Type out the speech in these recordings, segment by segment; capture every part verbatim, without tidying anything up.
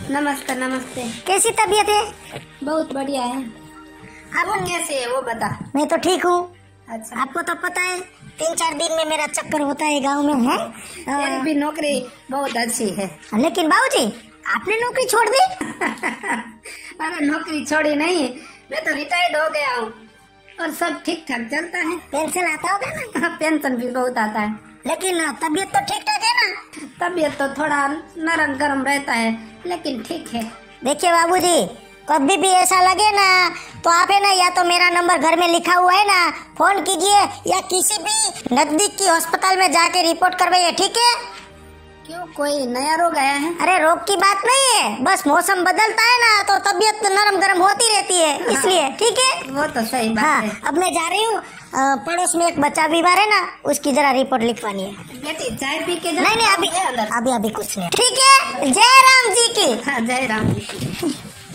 नमस्ते नमस्ते। कैसी तबीयत है? बहुत बढ़िया है। आप कैसे है वो बता। मैं तो ठीक हूँ। अच्छा, आपको तो पता है तीन चार दिन में मेरा चक्कर होता है गांव में है। तेरी भी नौकरी बहुत अच्छी है। लेकिन बाबूजी आपने नौकरी छोड़ दी? अरे नौकरी छोड़ी नहीं, मैं तो रिटायर्ड हो गया हूँ और सब ठीक ठाक चलता है। पेंशन आता होगा ना? पेंशन भी बहुत आता है। लेकिन तबीयत तो ठीक ठाक है ना? तबीयत तो थोड़ा नरम गरम रहता है लेकिन ठीक है। देखिए बाबूजी, कभी भी ऐसा लगे ना तो आप है ना, या तो मेरा नंबर घर में लिखा हुआ है ना, फोन कीजिए या किसी भी नजदीक की अस्पताल में जाके रिपोर्ट करवाइए, ठीक है? क्यों, कोई नया रोग आया है? अरे रोग की बात नहीं है, बस मौसम बदलता है ना तो तबीयत नरम गरम होती रहती है, इसलिए। ठीक है, वो तो सही बात हाँ, है। अब मैं जा रही हूँ, पड़ोस में एक बच्चा बीमार है ना, उसकी जरा रिपोर्ट लिखवानी है। बेटी चाय पी के जा। नहीं नहीं, अभी अभी अभी कुछ नहीं। ठीक है, जय राम जी की। हाँ, जय राम जी की।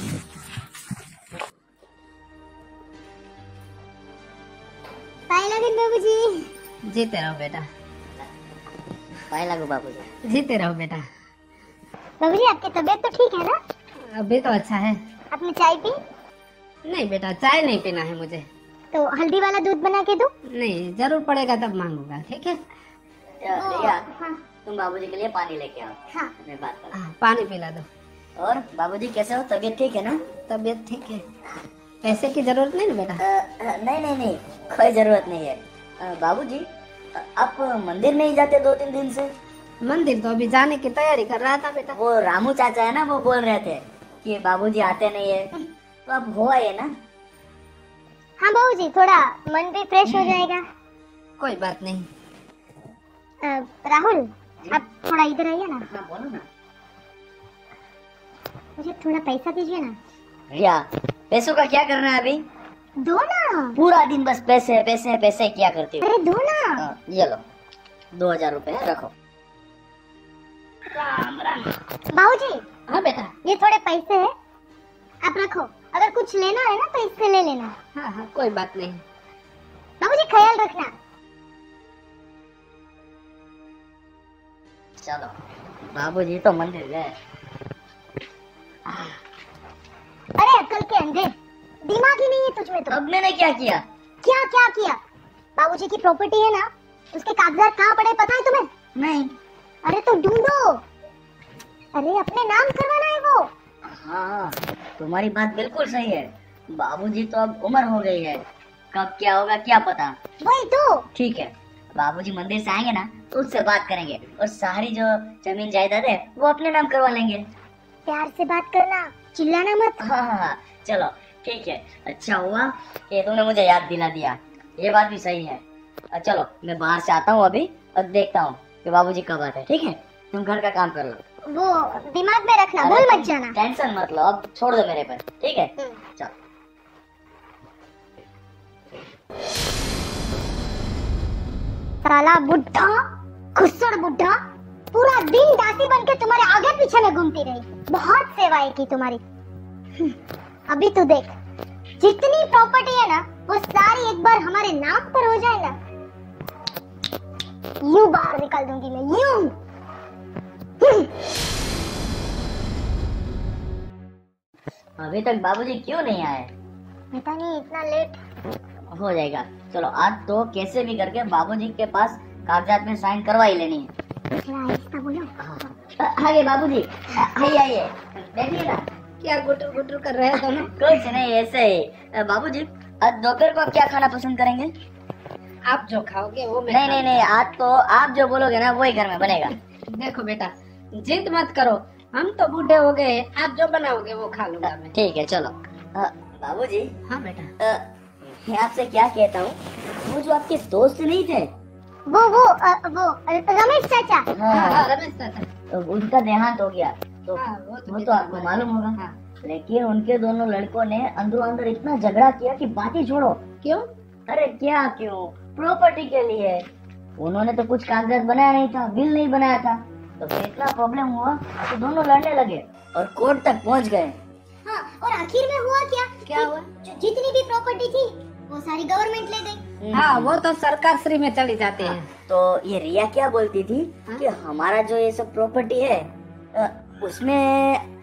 बाबूजी जीते रहो बेटा। पाए लागू बाबूजी। जीते रहो बेटा। बाबूजी आपकी तबीयत तो ठीक है ना? अभी तो अच्छा है। आपने चाय पी? नहीं बेटा, चाय नहीं पीना है मुझे। तो हल्दी वाला दूध बना के दूं? नहीं, जरूर पड़ेगा तब मांगूंगा, ठीक है? रिया, हाँ तुम बाबूजी के लिए पानी लेके आओ। हाँ। मैं बात कर। हाँ, पानी पिला दो। और बाबूजी कैसे हो? तबीयत ठीक है ना? तबीयत ठीक है। पैसे की जरूरत नहीं ना बेटा? अ, अ, नहीं नहीं नहीं, कोई जरूरत नहीं है। अ, बाबूजी, अ, आप मंदिर नहीं जाते दो तीन दिन से? मंदिर तो अभी जाने की तैयारी कर रहा था बेटा। वो रामू चाचा है ना, वो बोल रहे थे कि बाबूजी आते नहीं है, तो आप हो आइए ना। हाँ बाबूजी, थोड़ा मन भी फ्रेश हो जाएगा। कोई बात नहीं। अ, राहुल, आप थोड़ा इधर आइए ना। हाँ बोलो ना। मुझे थोड़ा पैसा दीजिए ना। रिया, पैसों का क्या करना है अभी? दो ना। पूरा दिन बस पैसे पैसे पैसे क्या करती हो? अरे दो ना। हाँ, ये लो, दो हजार रूपए रखो। राम राम। बाबूजी, हाँ बेटा। ये थोड़े पैसे हैं, आप रखो। अगर कुछ लेना है ना तो इससे ले लेना। हाँ हाँ, कोई बात नहीं। बाबूजी ख्याल रखना। चलो, बाबूजी तो मंदिर गए। अरे अक्ल के अंधे, दिमाग ही नहीं है तुझ में तो। अब मैंने क्या किया? क्या क्या किया? बाबूजी की प्रॉपर्टी है ना, उसके कागजात कहाँ पड़े पता है तुम्हें? नहीं। अरे तो ढूंढो। अरे अपने नाम करवाना है वो। हाँ, तुम्हारी बात बिल्कुल सही है। बाबूजी तो अब उम्र हो गई है, कब क्या होगा क्या पता। वही तो। ठीक है, बाबूजी मंदिर से आएंगे ना तो उससे बात करेंगे और सारी जो जमीन जायदाद है वो अपने नाम करवा लेंगे। प्यार से बात करना, चिल्लाना मत। हाँ हाँ हाँ, चलो ठीक है। अच्छा हुआ कि तुमने मुझे याद दिला दिया, ये बात भी सही है। अ, चलो मैं बाहर से आता हूँ अभी और देखता हूँ कि बाबूजी कब आते हैं। ठीक है, तुम घर का काम कर लो। वो दिमाग में रखना, भूल मत जाना। टेंशन मत लो, अब छोड़ दो मेरे पर। ठीक है, चलो। साला बुढ़ा, खुसड़ बुढ़ा, पूरा दिन दासी बन के तुम्हारे आगे पीछे में घूमती रही। बहुत सेवाएं की तुम्हारी। अभी तो देख, जितनी प्रॉपर्टी है ना वो सारी एक बार हमारे नाम पर हो जाए ना, यूं बाहर निकाल दूंगी मैं, यूं। अभी तक बाबूजी क्यों नहीं आए? पता नहीं, इतना लेट हो जाएगा। चलो आज तो कैसे भी करके बाबूजी के पास कागजात में साइन करवा ही लेनी है। थोड़ा आहिस्ता बोलो। आइए बाबूजी, आइए आइए, बैठिए ना। क्या गुटर गुटर कर रहे हो दोनों? कुछ नहीं, ऐसे ही। बाबूजी, आज दोपहर को आप क्या खाना पसंद करेंगे? आप जो खाओगे वो मैं नहीं नहीं नहीं, आज तो आप जो बोलोगे ना वही घर में बनेगा। देखो बेटा, जिद मत करो, हम तो बूढ़े हो गए, आप जो बनाओगे वो खा लूंगा मैं। ठीक है, चलो। बाबूजी, हाँ बेटा। अ, मैं आपसे क्या कहता हूँ, वो जो आपके दोस्त नहीं थे, वो वो अ, वो रमेश चाचा। हाँ, हाँ, रमेश चाचा। तो उनका देहांत हो गया तो हाँ, वो तो वो बेटा तो आपको हमारे- मालूम होगा। हाँ। लेकिन उनके दोनों लड़कों ने अंदर अंदर इतना झगड़ा किया कि बात ही छोड़ो। क्यों? अरे क्या क्यों, प्रॉपर्टी के लिए। उन्होंने तो कुछ कागजात बनाया नहीं था, बिल नहीं बनाया था, तो फिर इतना प्रॉब्लम हुआ तो दोनों लड़ने लगे और कोर्ट तक पहुंच गए। हाँ, और आखिर में हुआ क्या? क्या हुआ? जो जितनी भी प्रॉपर्टी थी वो सारी गवर्नमेंट ले गई। हाँ, वो तो सरकार श्री में चली जाते हैं। तो ये रिया क्या बोलती थी हाँ? कि हमारा जो ये सब प्रॉपर्टी है अ, उसमें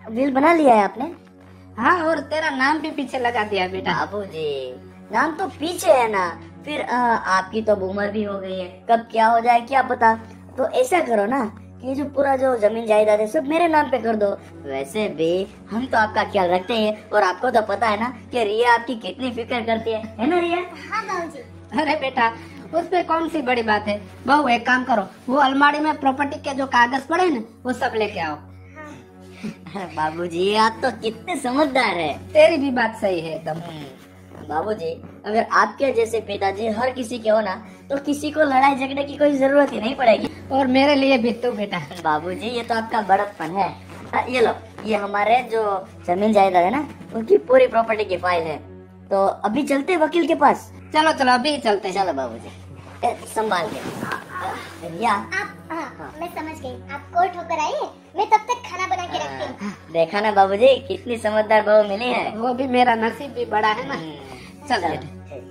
विल बना लिया है आपने? हाँ, और तेरा नाम भी पीछे लगा दिया बेटा। बाबूजी नाम तो पीछे है ना, फिर आ, आपकी तो अब उम्र भी हो गई है, कब क्या हो जाए क्या पता। तो ऐसा करो ना कि जो पूरा जो जमीन जायदाद है सब मेरे नाम पे कर दो। वैसे भी हम तो आपका ख्याल रखते हैं और आपको तो पता है ना कि रिया आपकी कितनी फिक्र करती है, है ना रिया? हाँ बाबूजी। अरे बेटा उसमें कौन सी बड़ी बात है। बहू एक काम करो, वो अलमारी में प्रॉपर्टी के जो कागज पड़े ना वो सब लेके आओ। बाबूजी आप तो कितने समझदार है। तेरी भी बात सही है एकदम। बाबूजी अगर आपके जैसे पिताजी हर किसी के हो ना तो किसी को लड़ाई झगड़े की कोई जरूरत ही नहीं पड़ेगी। और मेरे लिए भी तो बेटा। बाबूजी ये तो आपका बड़प्पन है। हाँ, ये लो, ये हमारे जो जमीन जायदाद है ना उनकी पूरी प्रॉपर्टी की फाइल है। तो अभी चलते वकील के पास। चलो चलो अभी चलते हैं। चलो बाबूजी संभाल के। रिया आप हाँ, मैं समझ गई। आप कोर्ट होकर आइए, मैं तब तक खाना बना के रखती हूँ। देखा ना बाबूजी कितनी समझदार बहू मिली है। वो भी मेरा नसीब भी बड़ा है ना। चल बेटा।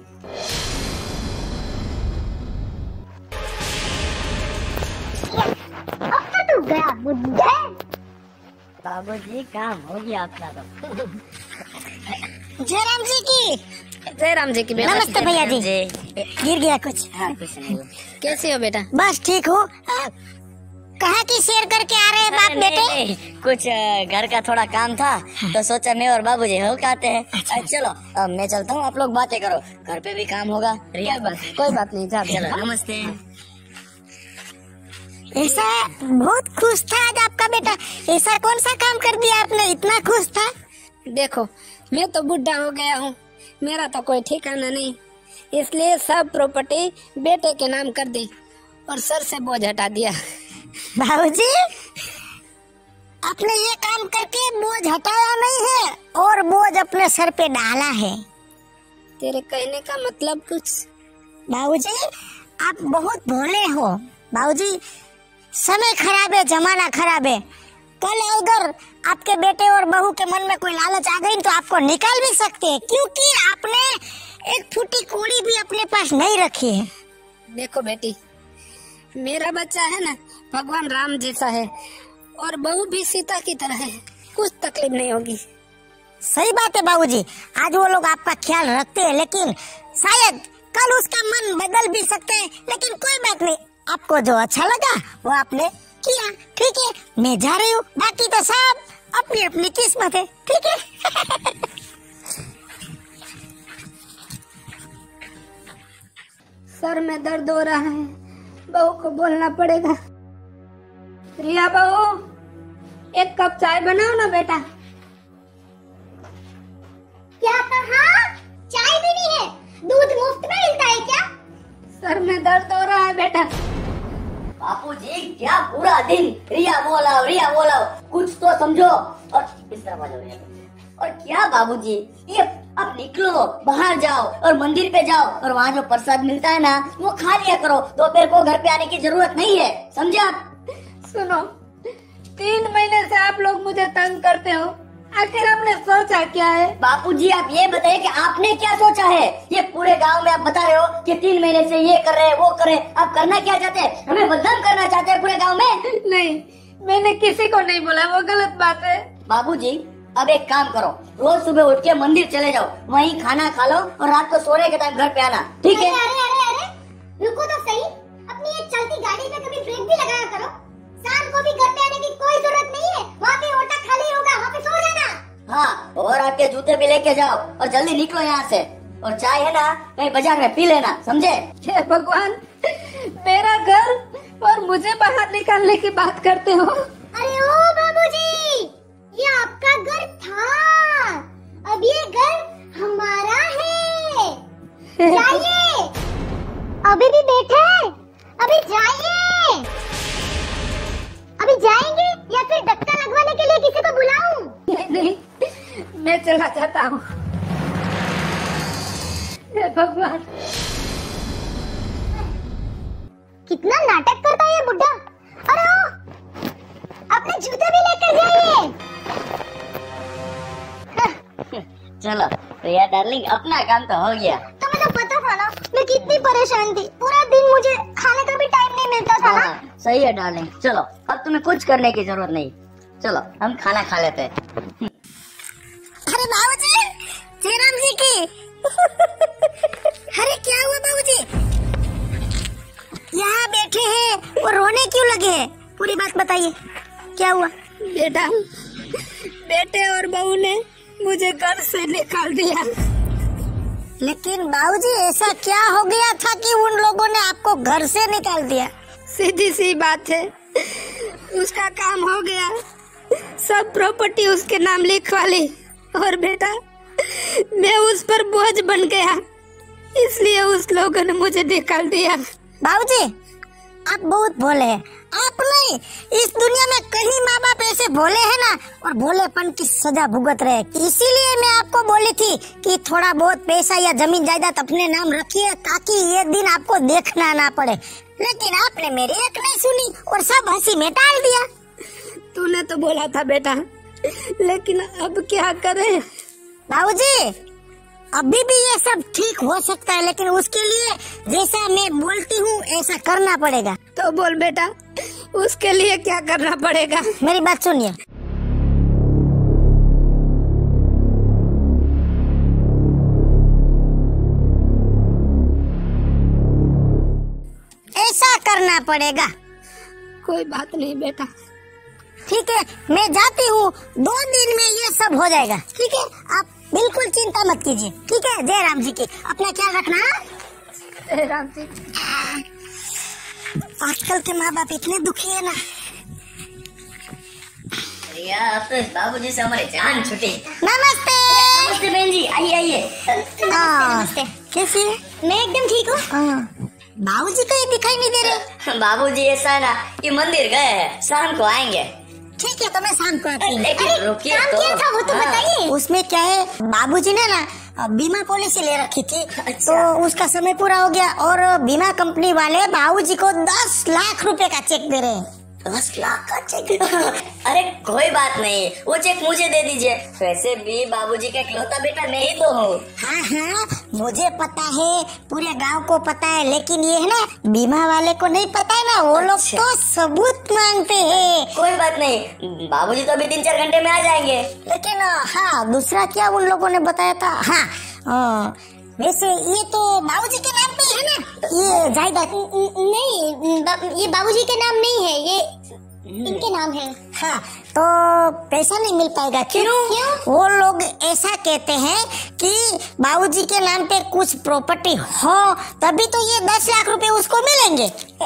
अब तो तू गया बुड्ढे। बाबूजी काम हो गया अपना तो। जयराम जी की। जयराम जी की बेटा। नमस्ते भैया जी। गिर गया कुछ? हाँ कुछ नहीं। कैसी हो बेटा? बस ठीक हूँ। कहाँ की शेयर करके आ रहे हैं बाप नहीं, बेटे? नहीं, कुछ अ, घर का थोड़ा काम था तो सोचा मैं और बाबूजी हो के आते हैं। अ, चलो अब मैं चलता हूँ, आप लोग बातें करो, घर पे भी काम होगा। रिया बस कोई बात नहीं, जा चलो नमस्ते। ऐसा बहुत खुश था आज आपका बेटा। ऐसा कौन सा काम कर दिया आपने, इतना खुश था? देखो मैं तो बुढ़ा हो गया हूँ, मेरा तो कोई ठिकाना नहीं, इसलिए सब प्रॉपर्टी बेटे के नाम कर दी और सर से बोझ हटा दिया। बाबूजी आपने ये काम करके बोझ हटाया नहीं है और बोझ अपने सर पे डाला है। तेरे कहने का मतलब कुछ? बाबूजी आप बहुत भोले हो। बाबूजी समय खराब है, जमाना खराब है। कल अगर आपके बेटे और बहू के मन में कोई लालच आ गई तो आपको निकाल भी सकते हैं, क्योंकि आपने एक फूटी कौड़ी भी अपने पास नहीं रखी है। देखो बेटी, मेरा बच्चा है ना भगवान राम जैसा है और बहू भी सीता की तरह है, कुछ तकलीफ नहीं होगी। सही बात है बाबूजी, आज वो लोग आपका ख्याल रखते हैं, लेकिन शायद कल उसका मन बदल भी सकते हैं। लेकिन कोई बात नहीं, आपको जो अच्छा लगा वो आपने किया, ठीक है। मैं जा रही हूँ, बाकी तो सब अपनी अपनी किस्मत है, ठीक है। सर में दर्द हो रहा है, बहू को बोलना पड़ेगा। रिया बहू एक कप चाय बनाओ ना बेटा। क्या कहा? चाय भी नहीं है? दूध मुफ्त में मिलता है क्या? सर में दर्द हो रहा है बेटा। बापूजी क्या पूरा दिन रिया बोलाओ रिया बोलाओ, कुछ तो समझो। और इस तरह बाजो रिया। और क्या बाबूजी, ये अब निकलो बाहर जाओ और मंदिर पे जाओ और वहाँ जो प्रसाद मिलता है ना वो खा लिया करो। दोपहर को घर पे आने की जरूरत नहीं है, समझे आप? सुनो, तीन महीने से आप लोग मुझे तंग करते हो, आखिर आपने सोचा क्या है? बापूजी आप ये बताइए कि आपने क्या सोचा है? ये पूरे गांव में आप बता रहे हो कि तीन महीने से ये कर रहे हैं वो कर रहे हैं, आप करना क्या चाहते हैं? हमें बदनाम करना चाहते हैं पूरे गांव में? नहीं, मैंने किसी को नहीं बोला, वो गलत बात है। बाबूजी अब एक काम करो, रोज सुबह उठ के मंदिर चले जाओ, वहीं खाना खा लो और रात को सोने के टाइम घर पे आना, ठीक है? अरे अरे अरे रुको तो सही, अपनी ये चलती गाड़ी में कभी ब्रेक भी लगाया करो। शाम को भी घर पे आने की कोई जरूरत नहीं है, वहाँ पे ओटा खाली होगा, वहाँ पे सो जाना। हाँ, और आपके जूते भी लेके जाओ और जल्दी निकलो यहाँ से। और चाय है ना कहीं बाजार में पी लेना, समझे? हे भगवान, मेरा घर और मुझे बाहर निकालने की बात करते हो। अरे ओ बाबूजी, ये आपका घर था, अब ये घर हमारा है। जाइए, अभी भी बैठे, अभी जाइए। अभी जाएंगे या फिर धक्का लगवाने के लिए किसी को बुलाऊं? नहीं नहीं, मैं चला जाता हूँ। हे भगवान, कितना नाटक करता है ये बुड्ढा। अरे ओ, अपने जूते भी लेकर जाइए। चलो रिया डार्लिंग, अपना काम तो हो गया। तो मुझे पता था ना, मैं कितनी परेशान थी, पूरा दिन मुझे खाने का भी टाइम नहीं मिलता था ना। हाँ, सही है डार्लिंग। चलो अब तुम्हें कुछ करने की जरूरत नहीं, चलो हम खाना खा लेते हैं। अरे बाबूजी, जयराम जी की। अरे क्या हुआ बाबूजी? यहाँ बैठे हैं और रोने क्यों लगे हैं? पूरी बात बताइए, क्या हुआ? बेटा, बेटे और बहू ने मुझे घर से निकाल दिया। लेकिन बाबूजी ऐसा क्या हो गया था कि उन लोगों ने आपको घर से निकाल दिया? सीधी सी बात है, उसका काम हो गया, सब प्रॉपर्टी उसके नाम लिखवा ली और बेटा मैं उस पर बोझ बन गया, इसलिए उस लोगों ने मुझे निकाल दिया। बाबूजी आप बहुत भोले हैं। आप नहीं, इस दुनिया में कहीं माँ बाप ऐसे भोले हैं ना, और भोलेपन की सजा भुगत रहे। इसीलिए मैं आपको बोली थी कि थोड़ा बहुत पैसा या जमीन जायदाद अपने नाम रखिए, ताकि ये दिन आपको देखना ना पड़े। लेकिन आपने मेरी एक नहीं सुनी और सब हंसी में टाल दिया। तूने तो बोला था बेटा, लेकिन अब क्या करें? बाबूजी अभी भी ये सब ठीक हो सकता है, लेकिन उसके लिए जैसा मैं बोलती हूँ ऐसा करना पड़ेगा। तो बोल बेटा, उसके लिए क्या करना पड़ेगा? मेरी बात सुनिए। ऐसा करना पड़ेगा। कोई बात नहीं बेटा। ठीक है, मैं जाती हूँ, दो दिन में ये सब हो जाएगा। ठीक है, आप बिल्कुल चिंता मत कीजिए। ठीक है, जय राम जी की। अपना ख्याल रखना। जय राम जी। आजकल के माँ बाप इतने दुखी है ना। अब तो बाबूजी से हमारी जान छुटी। नमस्ते। नमस्ते बहन जी, आइए आइए। नमस्ते। कैसी है? मैं एकदम ठीक हूँ। बाबूजी कहीं दिखाई नहीं दे रहे। बाबूजी ऐसा है ना कि मंदिर गए हैं, शाम को आएंगे। ठीक है, तो मैं शाम को आती हूँ। लेकिन रुकिए तो। क्या था वो तो हाँ। बताइए। उसमें क्या है, बाबूजी ने ना बीमा पॉलिसी ले रखी थी। अच्छा। तो उसका समय पूरा हो गया और बीमा कंपनी वाले बाबूजी को दस लाख रुपए का चेक दे रहे हैं। दस लाख का चेक? अरे कोई बात नहीं, वो चेक मुझे दे दीजिए। वैसे भी बाबूजी का इकलौता बेटा मैं ही तो हूँ। हाँ हाँ मुझे पता है, पूरे गांव को पता है, लेकिन ये है ना बीमा वाले को नहीं पता है ना, वो लोग अच्छा। तो सबूत मांगते हैं। कोई बात नहीं, बाबूजी तो अभी तीन चार घंटे में आ जाएंगे। लेकिन हाँ दूसरा क्या उन लोगों ने बताया था। हाँ आ, वैसे ये तो बाबूजी के नाम पे है ना, ये जायदाद? नहीं बा, ये बाबूजी के नाम नहीं है, ये इनके नाम है। हाँ तो पैसा नहीं मिल पाएगा। क्यों? क्यों? वो लोग ऐसा कहते हैं कि बाबूजी के नाम पे कुछ प्रॉपर्टी हो तभी तो ये दस लाख रुपए उसको मिलेंगे।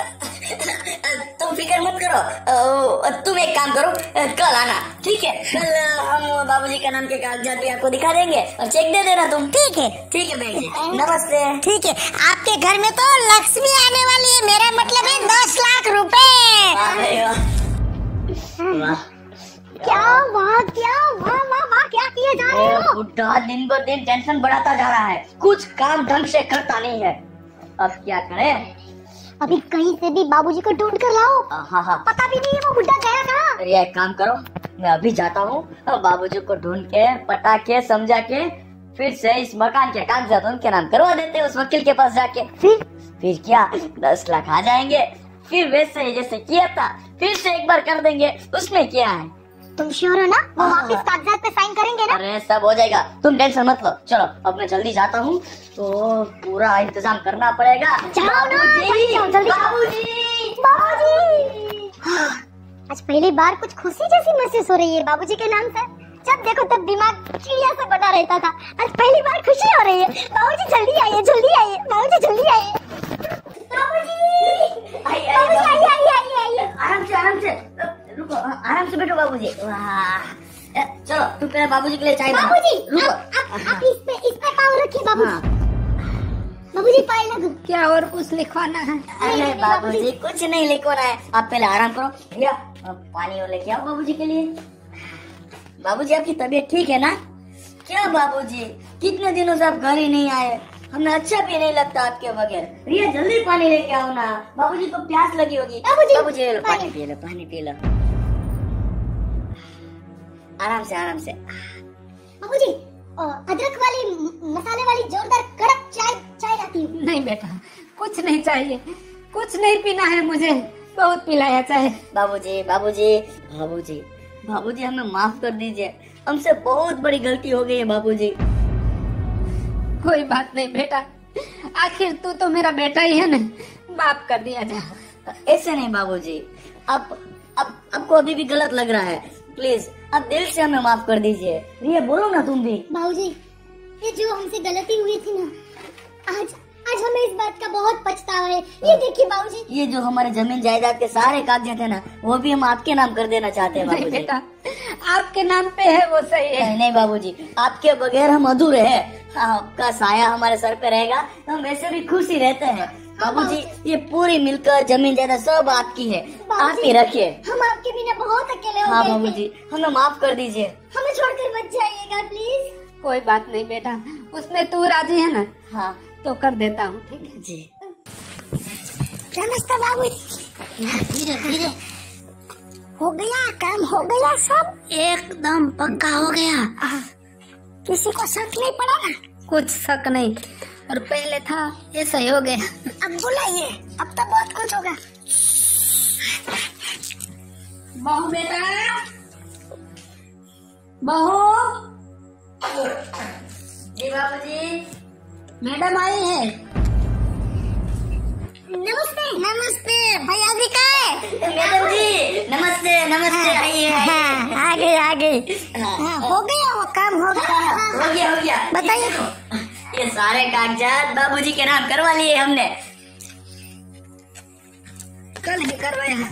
तुम फिक्र मत करो, तुम एक काम करो, कल आना। ठीक है, कल हम बाबूजी के नाम के कागजात भी आपको दिखा देंगे और चेक दे देना तुम। ठीक है? ठीक है बहन जी, नमस्ते। ठीक है, आपके घर में तो लक्ष्मी आने वाली है, मेरा मतलब है दस लाख रुपए। वाह क्या वाह, क्या वाह वाह वाह, क्या किए जा रहे हो? बुढ़ा दिन ब दिन टेंशन बढ़ाता जा रहा है, कुछ काम ढंग से करता नहीं है। अब क्या करें? अभी कहीं से भी बाबूजी को ढूंढ कर लाओ। हाँ हाँ, पता भी नहीं है वो बुढ़ा गया कहाँ। अरे एक काम करो, मैं अभी जाता हूँ और बाबूजी को ढूंढ के पटा के समझा के फिर से इस मकान के कागजात उनके नाम करवा देते हैं उस वकील के पास जाके। फिर फिर क्या दस लाख आ जाएंगे। फिर वैसे ही जैसे किया था फिर से एक बार कर देंगे, उसमें क्या है। तुम श्योर हो ना वो वापस कागजात पे साइन करेंगे ना? अरे सब हो जाएगा, तुम टेंशन मत लो। चलो अब मैं जल्दी जाता हूँ, तो पूरा इंतजाम करना पड़ेगा। जाओ ना, जल्दी जाओ, जल्दी जाओ। बाबूजी, बाबूजी आज पहली बार कुछ खुशी जैसी महसूस हो रही है बाबूजी के नाम से। जब देखो तब दिमाग चिड़िया से बना रहता था, आज पहली बार खुशी हो रही है। बाबूजी जल्दी आइए, जल्दी आइए, बाबूजी जल्दी आइए। बाबूजी आइए बाबूजी आइए, आइए आइए आइए। आराम से आराम से रुको, आराम से बैठो बाबूजी। वाह, चलो तुम पहले बाबूजी के लिए चाय बनाओ। बाबूजी रुको। आप आप आप इस पे इस पे पाँव रखिए बाबूजी। हाँ। बाबूजी पाए लगो। क्या और कुछ लिखवाना है? अरे बाबूजी कुछ नहीं लिखवाना है, आप पहले आराम करो। भैया पानी और लेके आओ बाबूजी के लिए। बाबूजी आपकी तबीयत ठीक है ना? क्या बाबूजी कितने दिनों से आप घर ही नहीं आए, हमें अच्छा भी नहीं लगता आपके बगैर। रिया जल्दी पानी लेके आओ ना, बाबूजी को प्यास लगी होगी। बाबूजी, बाबूजी लो, पानी। पानी पी लो, पानी पी लो। आराम से आराम से। बाबूजी अदरक वाली मसाले वाली जोरदार कड़क चाय चाय लाती हूँ। नहीं बेटा, कुछ नहीं चाहिए, कुछ नहीं पीना है मुझे, बहुत पिलाया चाहे। बाबूजी बाबूजी बाबूजी बाबूजी हमें माफ कर दीजिए, हमसे बहुत बड़ी गलती हो गई है बाबूजी। कोई बात नहीं बेटा, आखिर तू तो मेरा बेटा ही है ना, माफ कर दिया जाए। ऐसे नहीं बाबूजी, आप अब आपको अभी भी गलत लग रहा है, प्लीज आप दिल से हमें माफ कर दीजिए। ये बोलो ना तुम भी। बाबूजी, ये जो हमसे गलती हुई थी ना, आज आज हमें इस बात का बहुत पछतावा है। ये देखिए बाबूजी, ये जो हमारे जमीन जायदाद के सारे कागजात है ना, वो भी हम आपके नाम कर देना चाहते हैं नहीं बाबूजी। बेटा, आपके नाम पे है वो सही है। नहीं नहीं बाबूजी, आपके बगैर हम अधूरे हैं। आपका साया हमारे सर पे रहेगा तो हम वैसे भी खुश ही रहते हैं बाबूजी। ये पूरी मिलकर जमीन जायदाद सब आपकी है, आप ही रखिए। हम आपके बिना बहुत अकेले हो हाँ गए थे। बाबूजी, हमें माफ कर दीजिए। हमें छोड़कर मत जाइएगा प्लीज। कोई बात नहीं बेटा, उसमें तू राजी है ना, हाँ तो कर देता हूँ, ठीक है जी। नमस्ते बाबूजी। धीरे धीरे हो गया काम, हो गया सब एकदम पक्का हो गया। किसी को शक नहीं पड़ा ना? कुछ शक नहीं, और पहले था ये सही हो गया। अब बुलाइए, अब तो बहुत कुछ होगा। बहू बेटा, बहू। जी बाबूजी। मैडम आई है। नमस्ते नमस्ते भैया जी का है। मैडम जी नमस्ते नमस्ते, आइए आइए। आगे आगे हाँ, हो गया वो काम, हो गया। हो गया हो गया। बताइए। ये सारे कागजात बाबूजी के नाम करवा लिए हमने। कल ही करवाया।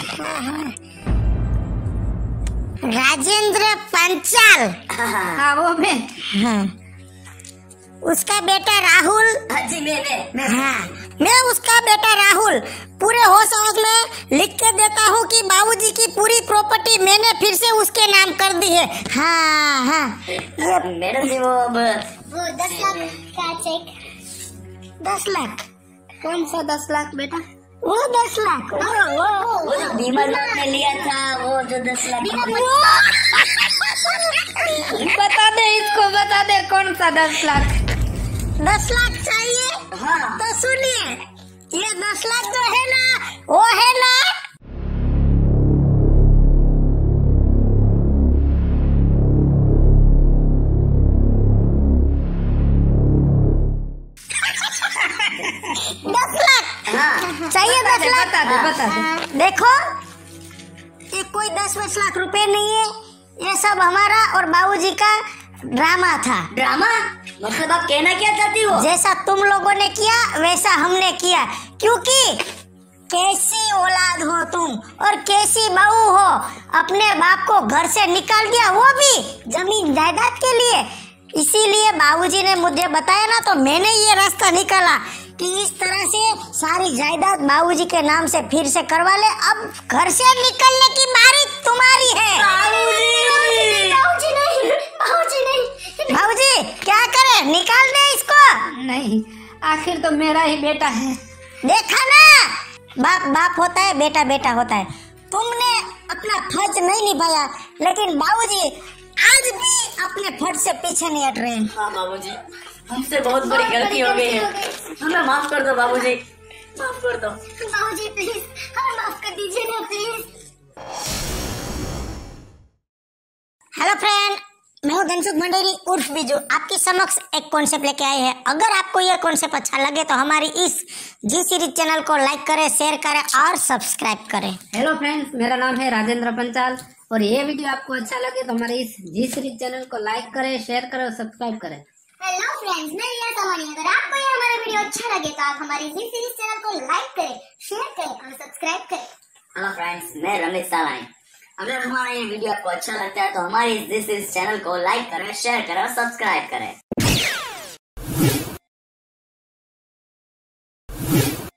राजेंद्र पंचाल, हाँ वो मैं। हाँ, उसका बेटा राहुल। हाँ जी मैं मैं मैं हाँ, मैं उसका बेटा राहुल पूरे होश आवाज में लिख के देता हूँ कि बाबूजी की पूरी प्रॉपर्टी मैंने फिर से उसके नाम कर दी है। हाँ हाँ, ये मैडम जी वो अब वो दस लाख का चेक। दस लाख? कौन सा दस लाख बेटा? वो दस लाख, वो वो वो जो बीमा लोन ने लिया था, वो जो दस लाख। बता दे इसको, बता दे कौन सा दस लाख। दस लाख चाहिए? हाँ तो सुनिए, ये दस लाख जो है ना, वो है ना दस लाख। हाँ चाहिए दस लाख? बता दे बता दे। देखो, ये कोई दस दस लाख रुपए नहीं है, ये सब हमारा और बाबूजी का ड्रामा था। ड्रामा मतलब आप कहना क्या चाहती हो? जैसा तुम लोगों ने किया वैसा हमने किया, क्योंकि कैसी औलाद हो तुम और कैसी बहू हो, अपने बाप को घर से निकाल दिया, वो भी जमीन जायदाद के लिए। इसीलिए बाबूजी ने मुझे बताया ना, तो मैंने ये रास्ता निकाला कि इस तरह से सारी जायदाद बाबूजी के नाम से फिर से करवा ले। अब घर से निकलने की बारी तुम्हारी है। बाबूजी नहीं, बाबूजी नहीं। बाबूजी क्या करे, निकाल दे इसको। नहीं, आखिर तो मेरा ही बेटा है। देखा ना, बाप बाप होता है, बेटा बेटा होता है। तुमने अपना फर्ज नहीं निभाया, लेकिन बाबूजी आज भी अपने फर्ज से पीछे नहीं हट रहे हैं। हाँ बाबूजी, हमसे बहुत बड़ी गलती हो गई है, हमें माफ कर दो बाबूजी, माफ कर दो बाबूजी, प्लीज हमें माफ कर दीजिए ना प्लीज। हेलो फ्रेंड, मैं हूँ धनसुख भंडेरी उर्फ बिजू, आपके समक्ष एक कॉन्सेप्ट लेके आए हैं। अगर आपको यह कॉन्सेप्ट अच्छा लगे तो हमारी इस जी सीरीज चैनल को लाइक करें, शेयर करें और सब्सक्राइब करें। हेलो फ्रेंड्स, मेरा नाम है राजेंद्र पंचाल, और ये वीडियो आपको अच्छा लगे तो हमारे इस जी सीरीज चैनल को लाइक करें, शेयर करें और सब्सक्राइब करें। हेलो फ्रेंड्स, मैं रिया सामानी। अगर आपको ये हमारा वीडियो अच्छा लगे तो आप हमारी जी सीरीज चैनल को लाइक करें, शेयर करें और सब्सक्राइब करें। हेलो फ्रेंड्स, मैं रमेश सालानी। अगर हमारा ये वीडियो आपको अच्छा लगता है तो हमारे इस इस चैनल को लाइक करें, शेयर करें और सब्सक्राइब करें।